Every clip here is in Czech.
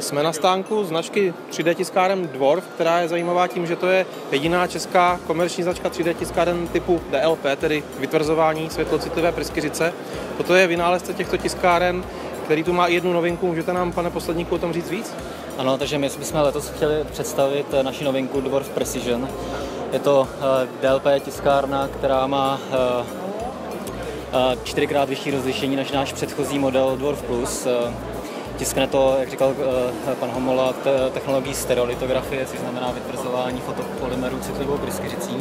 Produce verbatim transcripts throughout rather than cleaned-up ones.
Jsme na stánku značky tři dé tiskáren Dwarf, která je zajímavá tím, že to je jediná česká komerční značka tři dé tiskáren typu D L P, tedy vytvrzování světlocitlivé pryskyřice. Toto je vynálezce těchto tiskáren, který tu má i jednu novinku. Můžete nám, pane posledníku, o tom říct víc? Ano, takže my bychom letos chtěli představit naši novinku Dwarf Precision. Je to D L P tiskárna, která má čtyřikrát vyšší rozlišení než náš předchozí model Dwarf Plus. Tiskne to, jak říkal pan Homola, technologií stereolitografie, což znamená vytvrzování fotopolymerů citlivou pryskyřicí.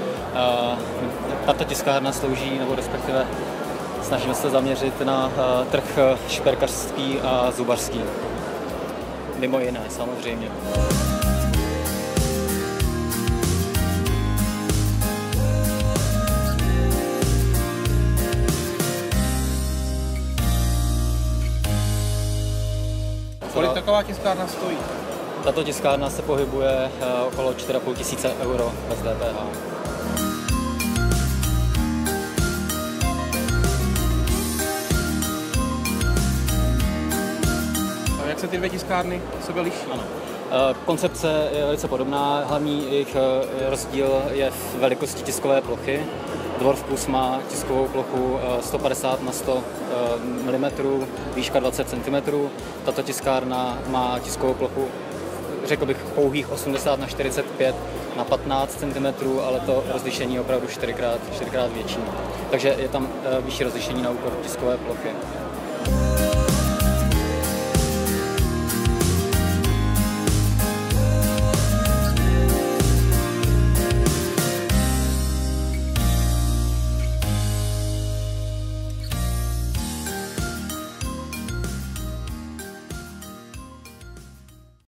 Tato tiskárna slouží, nebo respektive snažíme se zaměřit na trh šperkařský a zubařský. Mimo jiné, samozřejmě. Kolik taková tiskárna stojí? Tato tiskárna se pohybuje okolo čtyři a půl tisíce euro bez D P H. A jak se ty dvě tiskárny sebe liší? Ano. Koncepce je velice podobná, hlavní jejich rozdíl je v velikosti tiskové plochy. Dwarf Plus má tiskovou plochu sto padesát na sto milimetrů, výška dvacet centimetrů. Tato tiskárna má tiskovou plochu, řekl bych, pouhých osmdesát na čtyřicet pět na patnáct centimetrů, ale to rozlišení je opravdu čtyřikrát, čtyřikrát větší. Takže je tam vyšší rozlišení na úkor tiskové plochy.